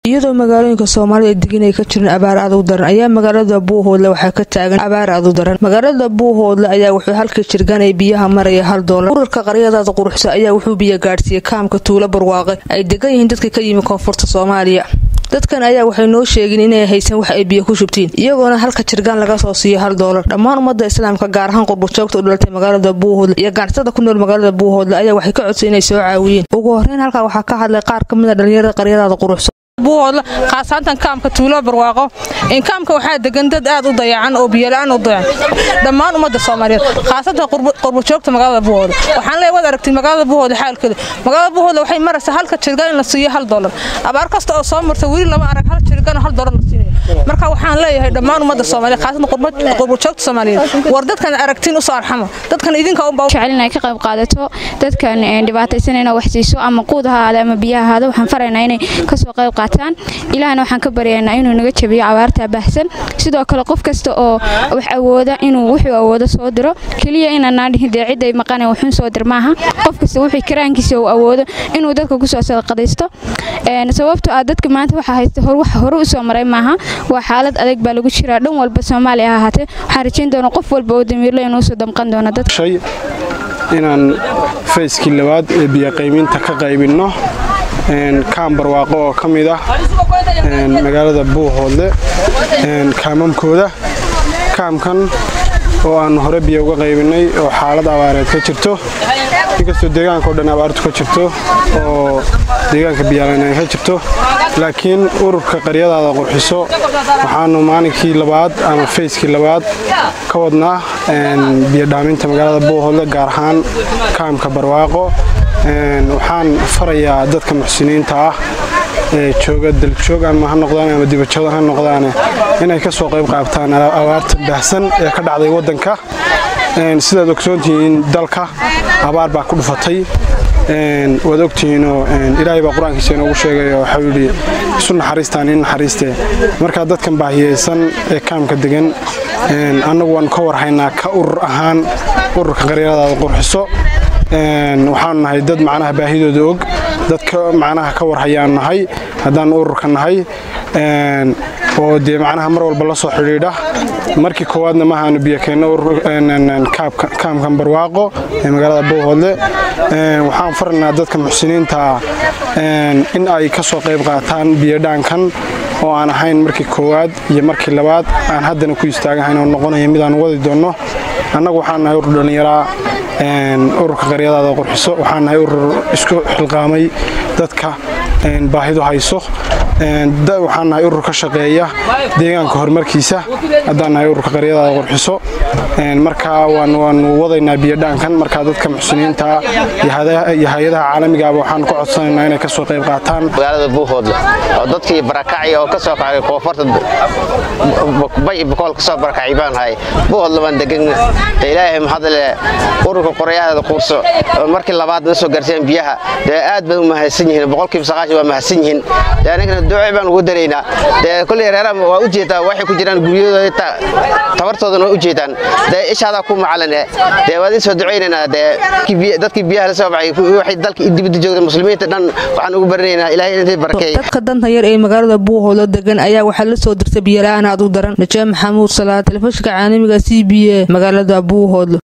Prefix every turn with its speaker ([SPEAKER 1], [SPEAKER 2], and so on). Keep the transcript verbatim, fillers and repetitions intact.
[SPEAKER 1] iyadoo magaalooyinka Soomaaliya degan ay ka jiraan abaar aad u daran ayaa magaalada Buuhoodle waxa ka taagan abaar aad u daran magaalada Buuhoodle ayaa wuxuu halka jirgan ay biyaha maraya hal doolar ururka qaryada quruxsan ayaa wuxuu biyo gaarsiiyay kaamka Tuulo Barwaaqo ay degan yihiin dadka ka yimid koonfurta Soomaaliya dadkan ayaa waxay noo sheegeen inay haysan wax ay biyo ku shubtiin iyagoona halka jirgan laga soo siiyay hal doolar dhammaan ummadda islaamka gaar ahaan qurbo joogta u dhalatay magaalada Buuhoodle iyo ganacsatada ku nool magaalada Buuhoodle ayaa waxay ka codsadeen inay soo caawiyeen ugu horreyn halka waxa ka hadlay qaar ka mid ah dhalinyarada qaryada quruxsan Buuhoodle qaasatan kaamka Tuulo Barwaaqo in kaamka waxa degan dad aad u dayacan oo biyo la'aan u dayacan dhammaan ummadda Soomaaliyeed qaasatan qurbo joogta magaalada Buuhoodle waxaan leeyahay wad aragtay magaalada Buuhoodle xaalkeeda magaalada Buuhoodle waxay maraysaa halka jirgan in la siiyo hal doolar abaar kasta oo soo martay wili lama arag hal jirgan hal doolar la siiyo marka waxaan leeyahay dhammaan ummadda Soomaaliyeed qaasatan qurbo joogta Soomaaliyeed war dadkan aragtiin u soo arxamo dadkan idinka u baahan
[SPEAKER 2] jecelnahay ka qayb qaadato dadkan dhibaataysanayna wax siiso ama quudaha ama biyaha waxaan faraynaa inay ka soo qayb ilaahna waxaan ka baryaynaa inuu naga jabiyo abaarta baahsan sidoo kale qof kasta oo wax awooda inuu wuxuu awoodo soo diro kaliya inaan dhihin cid ay maqanay wuxuu soo dir maaha qof kasta wuxuu karaankiisa uu awoodo inuu dadka ku soo sadaqadaysto ee sababtoo ah dadka maanta waxa haysta hor wax hore u soo maray maaha waa xaalad adag baa lagu jiraa dhan walba Soomaaliya ha ahaatee waxaan rajayn doonaa qof walba oo damiir leh inuu soo damqan doono dad
[SPEAKER 3] shay inaan fayskii labaad ee biyo qayminta ka qaybino een kaam barwaaqo oo kamid ah een magaalada Buuhoodle een kaamamkooda kaamkan oo aan hore biyo uga qaybinay oo xaalad abaareed ka jirto inkastoo deegaanka oo dhan abaartu ka jirto oo deegaanka biyo la'aan ka jirto laakiin ururka qaryada qurxiso waxaanu maalinkii labaad ama fayskii labaad ka wadnaa een biyo dhaaminta magaalada Buuhoodle gaar ahaan kaamka barwaaqo een waxaan farayaa dadka muxsiniinta ah ee jooga dalkoogan ma noqdaan ama dibadda ha noqdaan inay ka soo qayb qaataan abaarta baahsan ee ka dhacday wadanka een sida ogsoontiin dalka abaar baa ku dhufatay een wad ogtiin oo Ilaahay baa quraankiisa inoo sheegay oo xawli sunna xariistaan in xariiste marka dadkan baahiyeysan ee kaamka degan een anagu waan ka warhaynaa ka urur ahaan ururka qaryada qurxiso een waxaan nahay dad macnaha baahidooda og dadka macnaha ka warhayaan nahay hadaan ururka nahay een oo de macnaha mar walba la soo xiriidha markii koowaadna ma ahaanu biyo keeno een kaamkan barwaaqo ee magaalada Buuhoodle een waxaan farnaa dadka muxsiniinta een in ay ka soo qayb qaataan biyo dhaankan oo aan ahayn markii koowaad iyo markii labaad aan haddana ku istaagahay oo noqonayo mid aan wadi doono annagu waxaan nahay urur dhalinyaro een ururka qaryada qurxiso waxaan nahay urur isku xilqaamay dadka een baahido hayso een dad waxaan nahay urur ka shaqeeya deegaanka horumarkiisa hadaan nahay ururka qaryada qurxiso een marka waan waan wadaynaa biyo dhaankan marka dadka muxsiniinta iyo hay'adaha caalamiga ah waxaan ku codsanaynaa inay ka soo qayb qaataan
[SPEAKER 4] magaalada Buuhoodle oo dadkii barakacay oo ka soo qaxay koonfurta bay boqol ka soo barakacay baan hay Buuhoodle baan degan Ilaahay mahadle ururka qaryada qurso markii labaad soo gaarsiin biyaha aad baan u mahadsan yihiin boqolkiiba sagaashan waa mahadsan yihiin anagana ducay baan ugu dareynaa kulli reeraha waa u jeedaa waxay ku jiraan guriyadooda tabartoodana u jeedaan ishaada ku macalane waad soo duceynaa dadkii biyaha la soo baxay waxay dalka dibadda joogta muslimiinta dhan waxaan ugu baranaynaa Ilaahay inay barakeeyo
[SPEAKER 1] dadka danta yar ee magaalada Buuhoodle degan ayaa waxa la soo dirtay biyo la'aan aad u daran Najaam Maxamuud Salaad telefishinka caalamiga C B A magaalada Buuhoodle